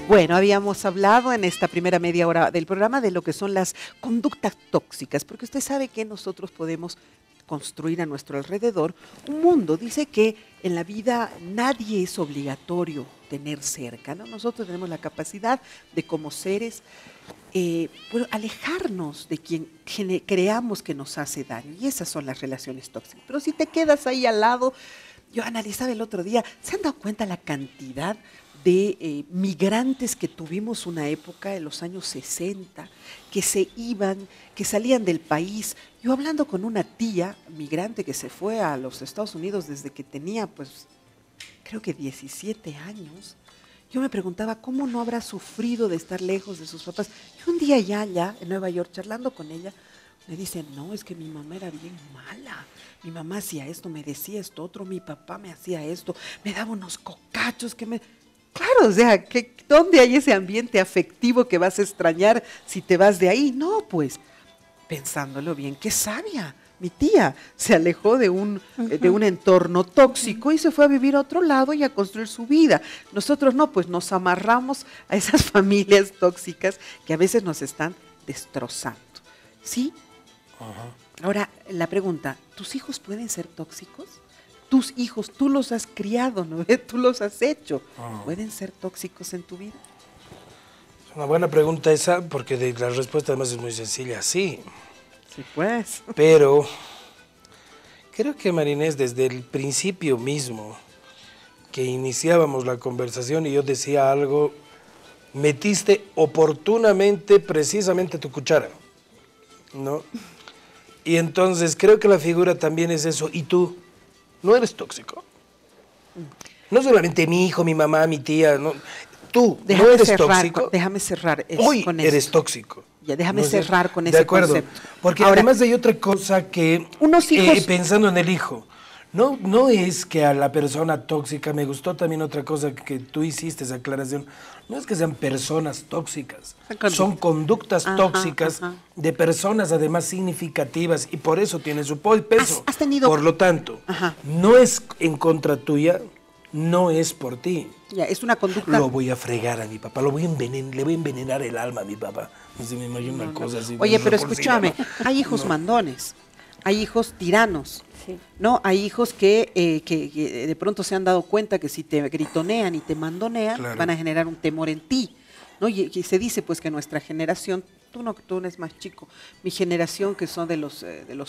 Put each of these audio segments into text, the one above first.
Bueno, habíamos hablado en esta primera media hora del programa de lo que son las conductas tóxicas, porque usted sabe que nosotros podemos construir a nuestro alrededor un mundo. Dice que en la vida nadie es obligatorio tener cerca, ¿no? Nosotros tenemos la capacidad de, como seres, pues, alejarnos de quien creamos que nos hace daño, y esas son las relaciones tóxicas. Pero si te quedas ahí al lado, yo analizaba el otro día, ¿se han dado cuenta la cantidad de migrantes que tuvimos una época en los años 60, que se iban, que salían del país? Yo hablando con una tía migrante que se fue a los Estados Unidos desde que tenía, pues, creo que 17 años, yo me preguntaba cómo no habrá sufrido de estar lejos de sus papás. Y un día ya en Nueva York, charlando con ella, me dice, no, es que mi mamá era bien mala. Mi mamá hacía esto, me decía esto otro, mi papá me hacía esto, me daba unos cocachos que me... Claro, o sea, ¿dónde hay ese ambiente afectivo que vas a extrañar si te vas de ahí? No, pues, pensándolo bien, qué sabia. Mi tía se alejó de un entorno tóxico y se fue a vivir a otro lado y a construir su vida. Nosotros no, pues nos amarramos a esas familias tóxicas que a veces nos están destrozando. ¿Sí? Ajá. Ahora, la pregunta, ¿tus hijos pueden ser tóxicos? Tus hijos, tú los has criado, ¿no? Tú los has hecho. ¿Pueden ser tóxicos en tu vida? Es una buena pregunta esa, porque la respuesta además es muy sencilla, sí. Sí, pues. Pero creo que, Marinés, desde el principio mismo que iniciábamos la conversación y yo decía algo, metiste oportunamente precisamente tu cuchara, ¿no? Y entonces creo que la figura también es eso. ¿Y tú? ¿No eres tóxico? No solamente mi hijo, mi mamá, mi tía, no. Tú, Déjame ¿no eres cerrar, tóxico? Déjame cerrar Hoy con eres esto. tóxico. Ya, déjame ¿No es cerrar cierto? con De ese acuerdo. concepto. Porque Ahora, además hay otra cosa que, unos hijos... pensando en el hijo, no es que a la persona tóxica, me gustó también otra cosa que tú hiciste, esa aclaración, no es que sean personas tóxicas, son conductas tóxicas de personas además significativas y por eso tienen su peso. ¿Has tenido... Por lo tanto, no es en contra tuya, no es por ti. Ya, es una conducta... Lo voy a fregar a mi papá, le voy a envenenar el alma a mi papá. No se me imagina una cosa así. Oye, pero escúchame, hay hijos mandones, hay hijos tiranos, ¿no? Hay hijos que de pronto se han dado cuenta que si te gritonean y te mandonean, van a generar un temor en ti, ¿no? Y se dice pues que nuestra generación, tú eres más chico, mi generación que son de los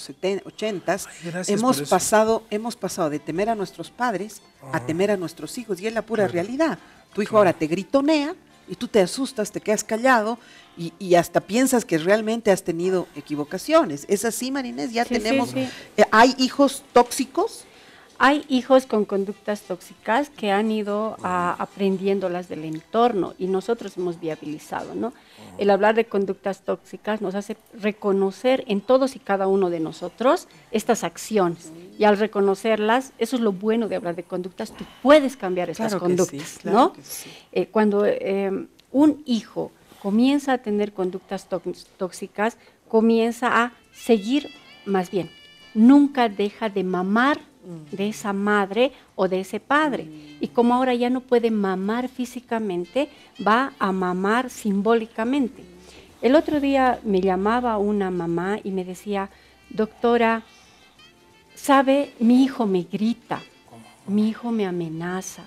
80s, hemos pasado de temer a nuestros padres a temer a nuestros hijos, y es la pura realidad. Tu hijo ahora te gritonea y tú te asustas, te quedas callado y hasta piensas que realmente has tenido equivocaciones. ¿Es así, Marinés? Ya tenemos... Sí. ¿Hay hijos tóxicos? Hay hijos con conductas tóxicas que han ido aprendiéndolas del entorno y nosotros hemos viabilizado, ¿no? El hablar de conductas tóxicas nos hace reconocer en todos y cada uno de nosotros estas acciones. Y al reconocerlas, eso es lo bueno de hablar de conductas, tú puedes cambiar estas conductas, ¿no? Cuando un hijo comienza a tener conductas tóxicas, comienza a seguir, más bien, nunca deja de mamar de esa madre o de ese padre. Y como ahora ya no puede mamar físicamente, va a mamar simbólicamente. El otro día me llamaba una mamá y me decía, doctora, ¿sabe? Mi hijo me grita, mi hijo me amenaza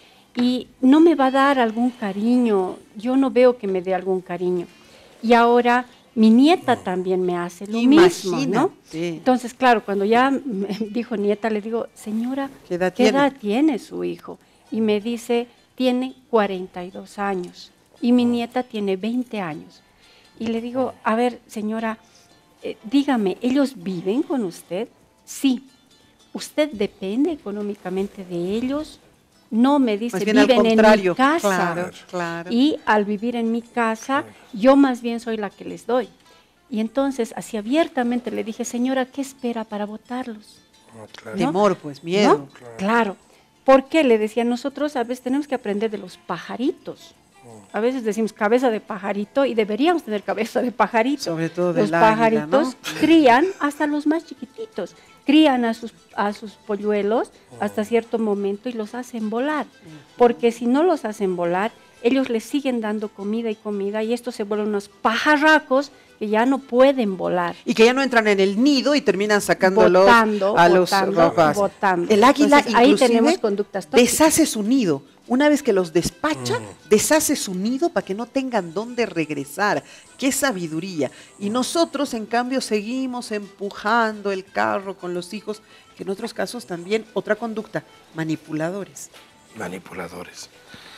y no me va a dar algún cariño, yo no veo que me dé algún cariño. Y ahora... mi nieta también me hace lo mismo, ¿no? Entonces, claro, cuando ya me dijo nieta, le digo, señora, ¿qué edad tiene su hijo? Y me dice, tiene 42 años y mi nieta tiene 20 años. Y le digo, a ver, señora, dígame, ¿ellos viven con usted? Sí. ¿Usted depende económicamente de ellos? No, me dice, viven en mi casa. Claro. Y al vivir en mi casa, yo más bien soy la que les doy. Y entonces, así abiertamente le dije, señora, ¿qué espera para votarlos? Claro. ¿No? Temor, pues, miedo. ¿No? Claro. ¿Por qué? Le decía, nosotros a veces tenemos que aprender de los pajaritos. A veces decimos cabeza de pajarito y deberíamos tener cabeza de pajarito. Sobre todo de los pajaritos, ¿no? Crían hasta los más chiquititos. Crían a sus polluelos hasta cierto momento y los hacen volar. Porque si no los hacen volar, ellos les siguen dando comida y comida y estos se vuelven unos pajarracos que ya no pueden volar. Y que ya no entran en el nido y terminan sacándolos a los papás. Botando. El águila Entonces, ahí inclusive tenemos conductas tóxicas. deshace su nido. Una vez que los despacha, deshace su nido para que no tengan dónde regresar. ¡Qué sabiduría! Y nosotros, en cambio, seguimos empujando el carro con los hijos, que en otros casos también, otra conducta, manipuladores. Manipuladores.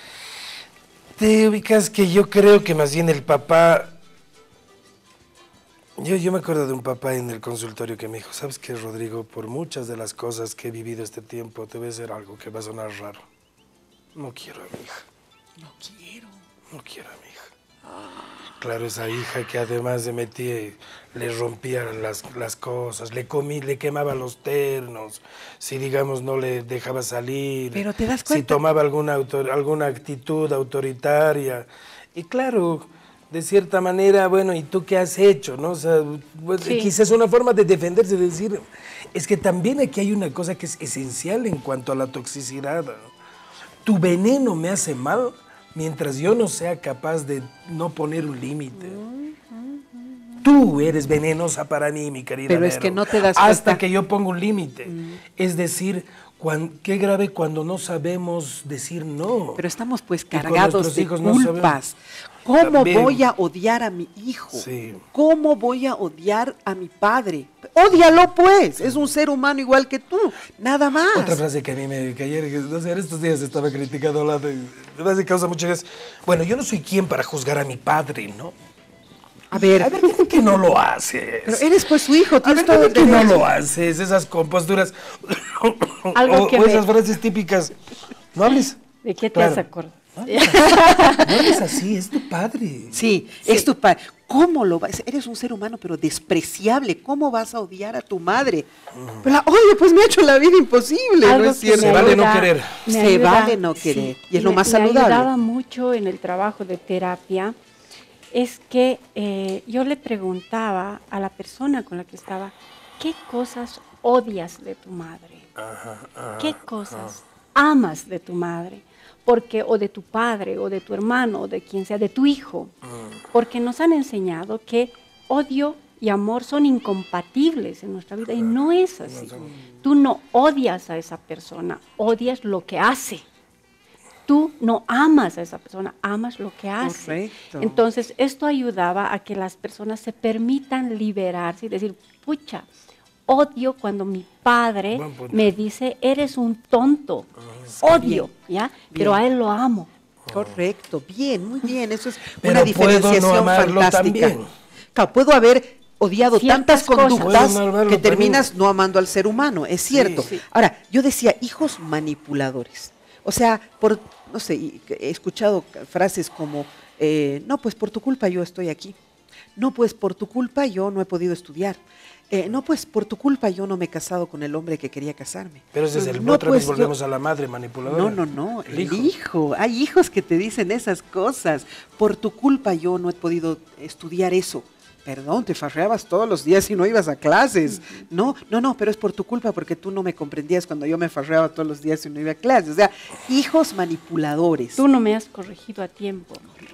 Te ubicas que yo creo que más bien el papá... Yo me acuerdo de un papá en el consultorio que me dijo, ¿sabes qué, Rodrigo? Por muchas de las cosas que he vivido este tiempo, te voy a decir algo que va a sonar raro. No quiero a mi hija. No quiero. No quiero a mi hija. Claro, esa hija que además de metía, le rompía las cosas, le quemaba los ternos, si digamos no le dejaba salir. Pero te das si cuenta. tomaba alguna actitud autoritaria. Y claro, de cierta manera, bueno, ¿y tú qué has hecho? ¿No? O sea, pues, Sí. quizás una forma de defenderse, de decir, es que también aquí hay una cosa que es esencial en cuanto a la toxicidad. Tu veneno me hace mal mientras yo no sea capaz de no poner un límite. Tú eres venenosa para mí, mi querida Pero es Vero, que no te das hasta cuenta. que yo pongo un límite. Es decir, qué grave cuando no sabemos decir no. Pero estamos pues con cargados nuestros de hijos no culpas. ¿Cómo También. voy a odiar a mi hijo? Sí. ¿Cómo voy a odiar a mi padre? Ódialo pues, es un ser humano igual que tú, nada más. Otra frase que a mí que ayer, no sé, estos días estaba criticando la de, me causa mucha gracia. Bueno, yo no soy quien para juzgar a mi padre, ¿no? A ver, ¿por qué no lo haces? pero eres pues su hijo, A tienes ver, todo ¿por el qué no derecho. lo haces? Esas composturas Algo o que esas me- frases típicas. No hables. ¿De qué te Claro. has acordado? No hables así, es tu padre. Sí, es tu padre. ¿Cómo lo vas? Eres un ser humano, pero despreciable. ¿Cómo vas a odiar a tu madre? Pero, oye, pues me ha hecho la vida imposible, Algo ¿no es que cierto? Se me vale no ayuda- querer. me Se ayuda- vale no querer, y es lo más Me saludable. ayudaba mucho en el trabajo de terapia, es que yo le preguntaba a la persona con la que estaba, ¿qué cosas odias de tu madre? ¿Qué cosas amas de tu madre? Porque, o de tu padre, o de tu hermano, o de quien sea, de tu hijo. Porque nos han enseñado que odio y amor son incompatibles en nuestra vida y no es así. Tú no odias a esa persona, odias lo que hace. Tú no amas a esa persona, amas lo que hace. Correcto. Entonces, esto ayudaba a que las personas se permitan liberarse y decir, pucha, odio cuando mi padre Buen punto. me dice, eres un tonto. Odio, ¿ya? Pero a él lo amo. Correcto, bien, muy bien. Eso es Pero una puedo diferenciación no amarlo fantástica. también. Claro, puedo haber odiado Ciertas tantas cosas. conductas Puedo no amarlo que también. terminas no amando al ser humano, es cierto. Sí. Ahora, yo decía, hijos manipuladores. O sea, no sé, he escuchado frases como, no, pues por tu culpa yo estoy aquí. No, pues por tu culpa yo no he podido estudiar. No, pues por tu culpa yo no me he casado con el hombre que quería casarme. Pero ese es el No, otra pues, vez volvemos a la madre manipuladora. No, el hijo. Hay hijos que te dicen esas cosas. Por tu culpa yo no he podido estudiar eso. Perdón, te farreabas todos los días y no ibas a clases. No, pero es por tu culpa porque tú no me comprendías cuando yo me farreaba todos los días y no iba a clases. O sea, hijos manipuladores. Tú no me has corregido a tiempo.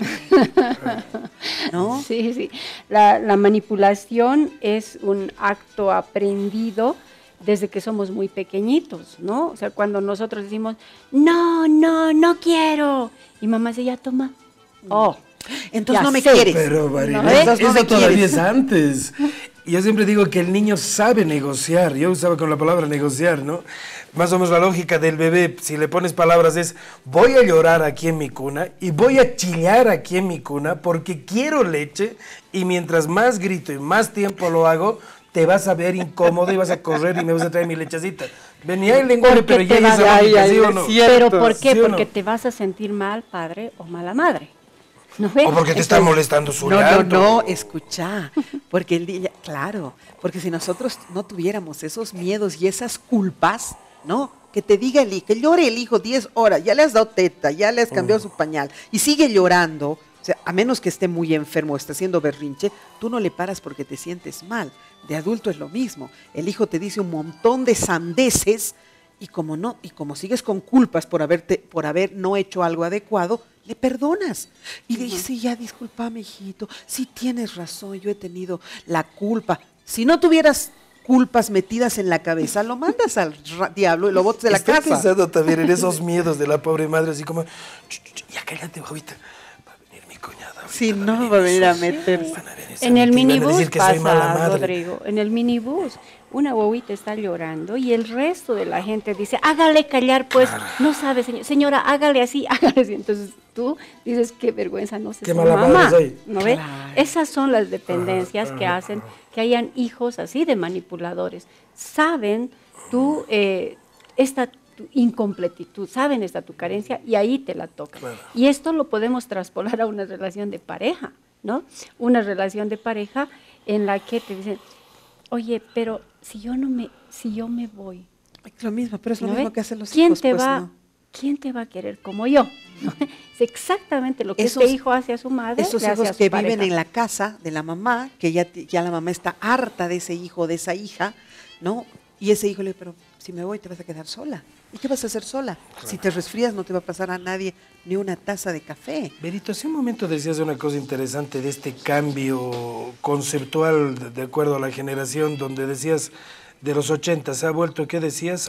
¿No? Sí, sí. La manipulación es un acto aprendido desde que somos muy pequeñitos, ¿no? O sea, cuando nosotros decimos, no quiero. Y mamá dice, ya toma. Oh, Entonces ya no me sé. quieres. Pero, María, No, entonces no eso me todavía quieres. es antes. Yo siempre digo que el niño sabe negociar. Yo usaba con la palabra negociar, ¿no? Más o menos la lógica del bebé, si le pones palabras, es voy a llorar aquí en mi cuna y voy a chillar aquí en mi cuna porque quiero leche y mientras más grito y más tiempo lo hago, te vas a ver incómodo y vas a correr y me vas a traer mi lechecita. Venía el lenguaje, Porque pero ya te hay vas esa a- lógica, ¿sí o es no? cierto. ¿pero por qué? ¿Sí o no? Porque te vas a sentir mal padre o mala madre. ¿No ves? O porque te está molestando su No, llanto. escucha, porque el día, claro, porque si nosotros no tuviéramos esos miedos y esas culpas, ¿no? Que te diga el hijo, que llore el hijo 10 horas, ya le has dado teta, ya le has cambiado su pañal y sigue llorando, o sea, a menos que esté muy enfermo o esté haciendo berrinche, tú no le paras porque te sientes mal. De adulto es lo mismo, el hijo te dice un montón de sandeces y como sigues con culpas por haber no hecho algo adecuado, le perdonas. Y le dices, ya, discúlpame, hijito, sí tienes razón, yo he tenido la culpa. Si no tuvieras culpas metidas en la cabeza, lo mandas al diablo y lo botas de la Estoy casa. pensando también en esos miedos de la pobre madre, así como, ya cállate, ahorita, va a venir mi cuñada. Sí, no va a venir a meterse. En el minibús decir que soy mala pasa, madre. Rodrigo, en el minibús, una guaguita está llorando y el resto de la gente dice, hágale callar, pues, no sabe, señora, hágale así, hágale así. Entonces tú dices, qué vergüenza, no sé, Qué su mala mamá, madre soy. ¿no ve? Claro. Esas son las dependencias que hacen que hayan hijos así de manipuladores. Saben tu incompletitud, saben esta tu carencia y ahí te la tocan. Claro. Y esto lo podemos traspolar a una relación de pareja, ¿no? Una relación de pareja en la que te dicen, oye, pero si yo me voy, Es lo mismo, pero es lo ¿no mismo ve? que hacen los ¿Quién hijos, te pues, va, ¿no? ¿Quién te va a querer como yo? ¿No? Es exactamente lo que Esos- este hijo hace a su madre. Esos le hace hijos a su que pareja. viven en la casa de la mamá, que ya la mamá está harta de ese hijo, de esa hija, ¿no? Y ese hijo le dice, pero si me voy te vas a quedar sola. ¿Y qué vas a hacer sola? Si te resfrías no te va a pasar a nadie ni una taza de café. Berito, hace un momento decías una cosa interesante de este cambio conceptual de acuerdo a la generación, donde decías de los 80, ¿se ha vuelto, qué decías?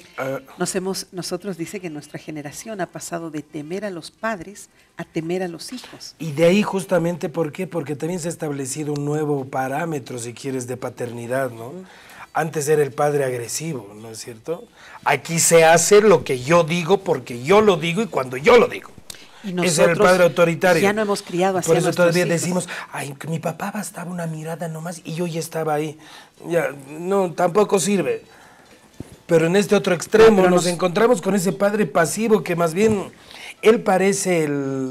Nosotros dice que nuestra generación ha pasado de temer a los padres a temer a los hijos. Y de ahí justamente, ¿por qué? Porque también se ha establecido un nuevo parámetro, si quieres, de paternidad, ¿no? Antes era el padre agresivo, ¿no es cierto? Aquí se hace lo que yo digo porque yo lo digo y cuando yo lo digo. Y Ese era el padre autoritario. ya no hemos criado así Por a eso nuestros todavía hijos. decimos, ay, que mi papá bastaba una mirada nomás y yo ya estaba ahí. Ya, no, tampoco sirve. Pero en este otro extremo Pero nos encontramos con ese padre pasivo que más bien él parece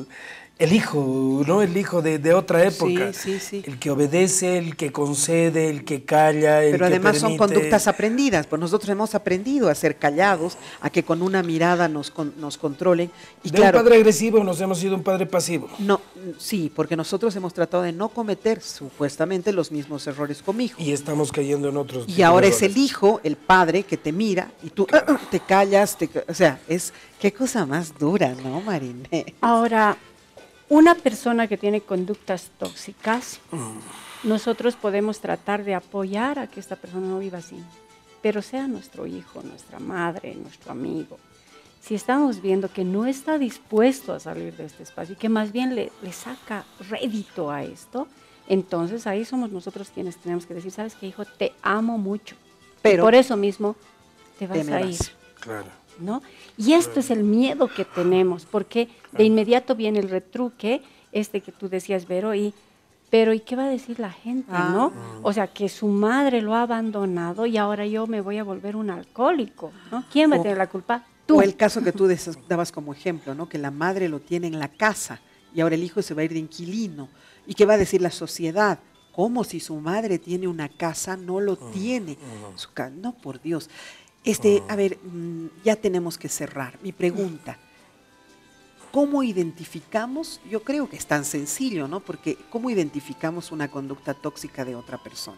el hijo, ¿no? El hijo de otra época. Sí, sí, sí. El que obedece, el que concede, el que calla, el Pero que además son permite. conductas aprendidas, pues nosotros hemos aprendido a ser callados, a que con una mirada nos controlen. Y De claro, un padre agresivo nos hemos ido un padre pasivo. no, sí, porque nosotros hemos tratado de no cometer supuestamente los mismos errores con mi hijo. Y estamos cayendo en otros. Y ahora es errores. el hijo, el padre, que te mira y tú te callas, o sea, qué cosa más dura, ¿no, Mariné? Ahora, una persona que tiene conductas tóxicas, nosotros podemos tratar de apoyar a que esta persona no viva así, pero sea nuestro hijo, nuestra madre, nuestro amigo. Si estamos viendo que no está dispuesto a salir de este espacio y que más bien le saca rédito a esto, entonces ahí somos nosotros quienes tenemos que decir, ¿sabes qué, hijo? Te amo mucho, Pero y por eso mismo te vas me a vas. ir. Claro. ¿No? Y esto es el miedo que tenemos, porque de inmediato viene el retruque, que tú decías, Vero, pero ¿y qué va a decir la gente, no? O sea, que su madre lo ha abandonado y ahora yo me voy a volver un alcohólico, ¿no? ¿Quién va a tener la culpa? Tú. O el caso que tú dabas como ejemplo, ¿no? Que la madre lo tiene en la casa y ahora el hijo se va a ir de inquilino. ¿Y qué va a decir la sociedad? Como si su madre tiene una casa, no lo tiene. No, por Dios. A ver, ya tenemos que cerrar. Mi pregunta, ¿cómo identificamos? Yo creo que es tan sencillo, ¿no? Porque ¿cómo identificamos una conducta tóxica de otra persona?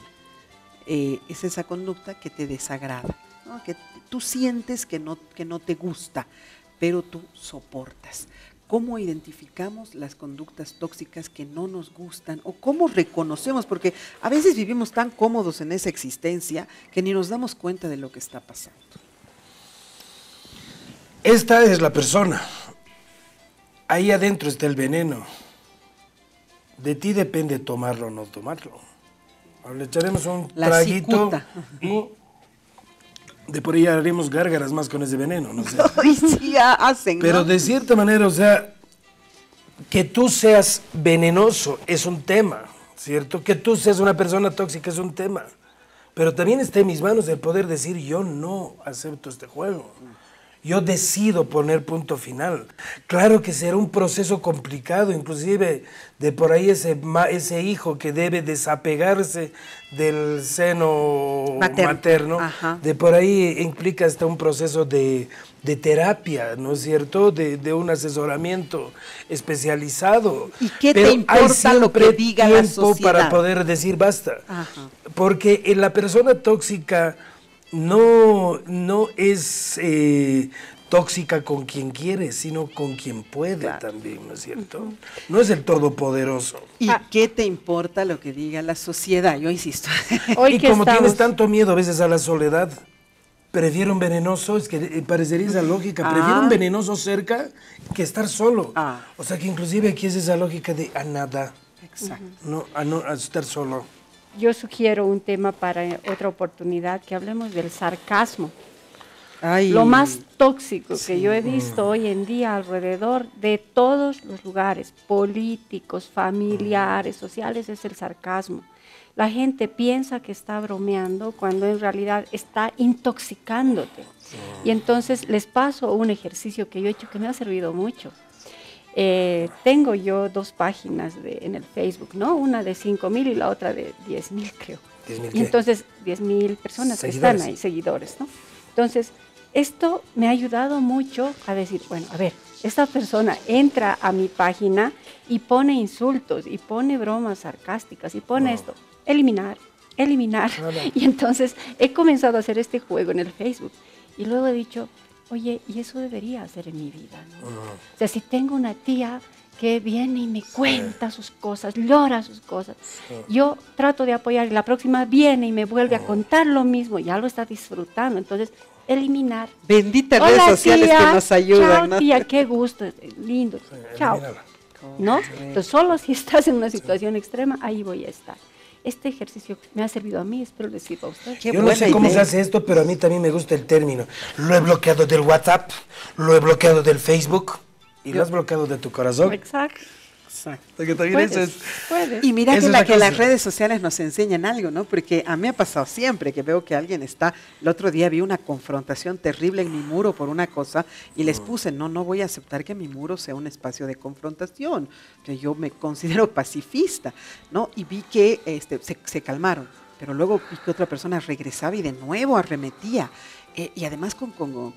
Es esa conducta que te desagrada, ¿no? Que tú sientes que no te gusta, pero tú soportas. ¿Cómo identificamos las conductas tóxicas que no nos gustan? ¿O cómo reconocemos? Porque a veces vivimos tan cómodos en esa existencia que ni nos damos cuenta de lo que está pasando. Esta es la persona. Ahí adentro está el veneno. De ti depende tomarlo o no tomarlo. Ahora le echaremos un La traguito. cicuta. De por ahí haremos gárgaras más con ese veneno, no sé. Ay, sí, ya hacen, Pero ¿no? de cierta manera, o sea, que tú seas venenoso es un tema, ¿cierto? Que tú seas una persona tóxica es un tema. Pero también está en mis manos el poder decir, yo no acepto este juego. Yo decido poner punto final. Claro que será un proceso complicado, inclusive de por ahí ese hijo que debe desapegarse del seno materno, Ajá. de por ahí implica hasta un proceso de terapia, ¿no es cierto? De un asesoramiento especializado. ¿Y qué te Pero hay importa lo que siempre diga la tiempo sociedad? para poder decir basta. Ajá. Porque la persona tóxica no es tóxica con quien quiere, sino con quien puede también, ¿no es cierto? No es el todopoderoso. ¿Y qué te importa lo que diga la sociedad? Yo insisto. Hoy Y que como estamos- tienes tanto miedo a veces a la soledad, prefiero un venenoso, es que parecería esa lógica, prefiero un venenoso cerca que estar solo. O sea que inclusive aquí es esa lógica de a nada, Exacto. no a estar solo. Yo sugiero un tema para otra oportunidad, que hablemos del sarcasmo. Ay, Lo más tóxico que yo he visto hoy en día alrededor de todos los lugares, políticos, familiares, sociales, es el sarcasmo. La gente piensa que está bromeando cuando en realidad está intoxicándote. Y entonces les paso un ejercicio que yo he hecho que me ha servido mucho. Tengo yo 2 páginas en el Facebook, ¿no? Una de 5,000 y la otra de 10,000, creo. 10,000 Y ¿qué? entonces 10,000 personas que Seguidores. están ahí, seguidores, ¿no? Entonces, esto me ha ayudado mucho a decir, bueno, a ver, esta persona entra a mi página y pone insultos, y pone bromas sarcásticas, y pone esto, eliminar. Y entonces he comenzado a hacer este juego en el Facebook. Y luego he dicho, oye, y eso debería hacer en mi vida, ¿no? O sea, si tengo una tía que viene y me cuenta sus cosas, llora sus cosas, yo trato de apoyar, y la próxima viene y me vuelve a contar lo mismo, ya lo está disfrutando. Entonces, eliminar. benditas Hola, redes sociales tía. que nos ayudan, Chao, ¿no? tía, qué gusto, lindo. Chao. Elimínala. ¿No? Entonces, solo si estás en una situación extrema, ahí voy a estar. Este ejercicio me ha servido a mí, espero le sirva a usted. Qué Yo no buena sé cómo se idea. hace esto, pero a mí también me gusta el término. Lo he bloqueado del WhatsApp, lo he bloqueado del Facebook y lo has bloqueado de tu corazón. Exacto. Porque también eso es... Puedes. Y mira Esa que, es la que las cosa. redes sociales nos enseñan algo, ¿no? Porque a mí me ha pasado siempre que veo que alguien está, el otro día vi una confrontación terrible en mi muro por una cosa y les puse, no voy a aceptar que mi muro sea un espacio de confrontación, que yo me considero pacifista, ¿no? Y vi que se calmaron, pero luego vi que otra persona regresaba y de nuevo arremetía. Y además con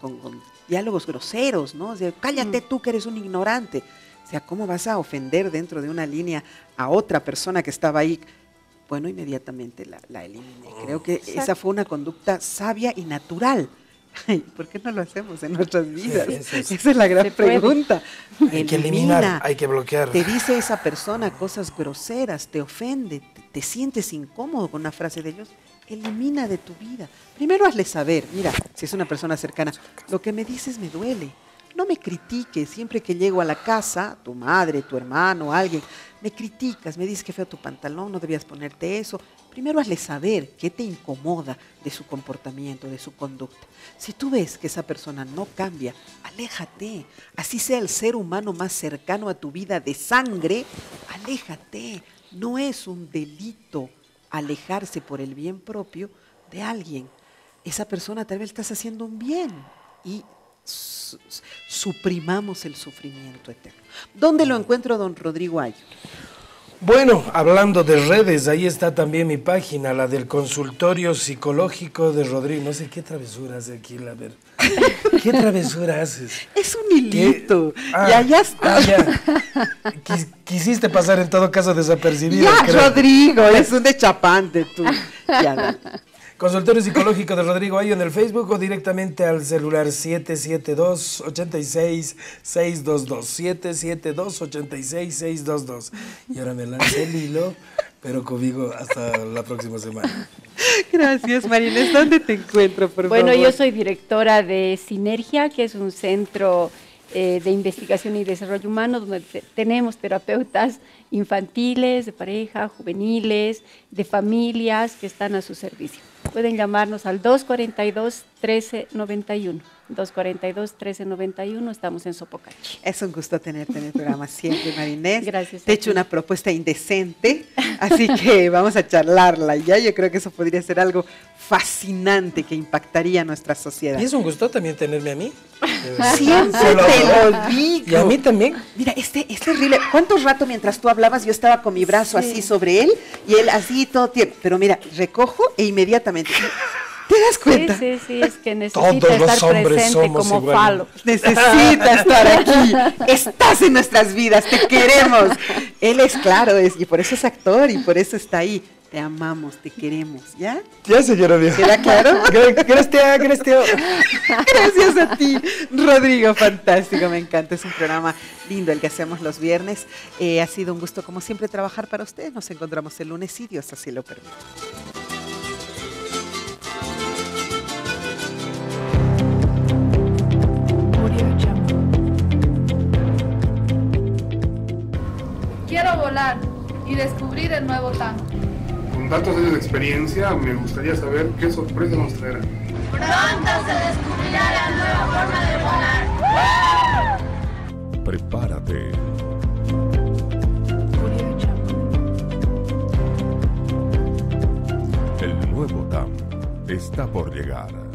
diálogos groseros, ¿no? O sea, cállate tú que eres un ignorante. O sea, ¿cómo vas a ofender dentro de una línea a otra persona que estaba ahí? Bueno, inmediatamente la eliminé. Creo que esa fue una conducta sabia y natural. Ay, ¿por qué no lo hacemos en nuestras vidas? Sí. Esa es la gran Se puede. pregunta. Hay que eliminar, hay que bloquear. Te dice esa persona cosas groseras, te ofende, te sientes incómodo con una frase de ellos, elimina de tu vida. Primero hazle saber, mira, si es una persona cercana, lo que me dices me duele. No me critiques, siempre que llego a la casa, tu madre, tu hermano, alguien, me criticas, me dices que feo tu pantalón, no debías ponerte eso. Primero hazle saber qué te incomoda de su comportamiento, de su conducta. Si tú ves que esa persona no cambia, aléjate. Así sea el ser humano más cercano a tu vida de sangre, aléjate. No es un delito alejarse por el bien propio de alguien. Esa persona tal vez estás haciendo un bien y suprimamos el sufrimiento eterno. ¿Dónde lo encuentro, don Rodrigo Ayo? Bueno, hablando de redes, ahí está también mi página, la del consultorio psicológico de Rodrigo. No sé qué travesura hace aquí, a ver. ¿Qué travesura haces? Es un hilito. ¿Qué? Ya está. Ya. Quisiste pasar en todo caso desapercibido. Ya, creo. Rodrigo, es un dechapante tú. Ya, dale. Consultorio psicológico de Rodrigo Ayo en el Facebook o directamente al celular 772-86-622. 772-86-622. Y ahora me lancé el hilo, pero conmigo hasta la próxima semana. Gracias, Marinés. ¿Dónde te encuentro, por Bueno, favor? yo soy directora de Sinergia, que es un centro de investigación y desarrollo humano, donde tenemos terapeutas infantiles, de pareja, juveniles, de familias que están a su servicio. Pueden llamarnos al 242-1391. 242-1391, estamos en Sopocachi. Es un gusto tenerte en el programa siempre, Marinés. Gracias a Te he hecho ti. una propuesta indecente, así que vamos a charlarla ya. Yo creo que eso podría ser algo fascinante que impactaría a nuestra sociedad. Y es un gusto también tenerme a mí. Siempre Se lo te adoro. lo digo. Y a mí también. Mira, es terrible. ¿Cuánto rato mientras tú hablabas yo estaba con mi brazo así sobre él y él así todo tiempo? Pero mira, recojo e inmediatamente. ¿Te das cuenta? Sí, es que necesita Todos los estar hombres presente somos como iguales. falo. Necesita estar aquí. Estás en nuestras vidas, te queremos. Él es claro, y por eso es actor y por eso está ahí. Te amamos, te queremos, ¿ya? Ya, señora Dios. ¿Queda claro? Gracias. Gracias a ti, Rodrigo, fantástico, me encanta, es un programa lindo el que hacemos los viernes. Ha sido un gusto, como siempre, trabajar para ustedes. Nos encontramos el lunes, si Dios así lo permite. Quiero volar y descubrir el nuevo TAM. Con tantos años de experiencia, me gustaría saber qué sorpresa nos traerá. Pronto se descubrirá la nueva forma de volar. Prepárate. El nuevo TAM está por llegar.